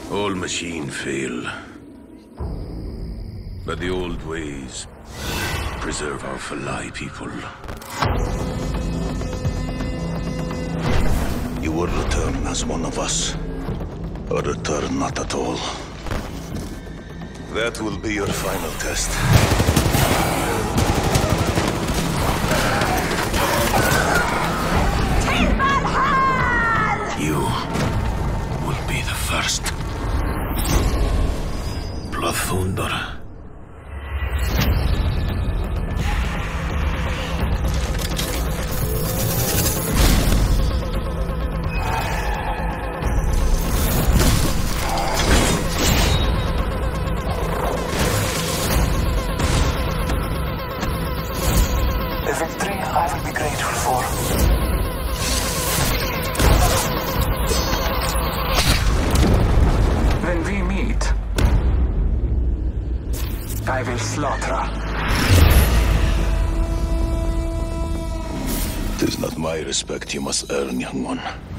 All machine fail. But the old ways preserve our Falai people. You will return as one of us, or return not at all. That will be your final test. You will be the first. Blood Thunder. The victory I will be grateful for. When we meet, I will slaughter. It is not my respect you must earn, young one.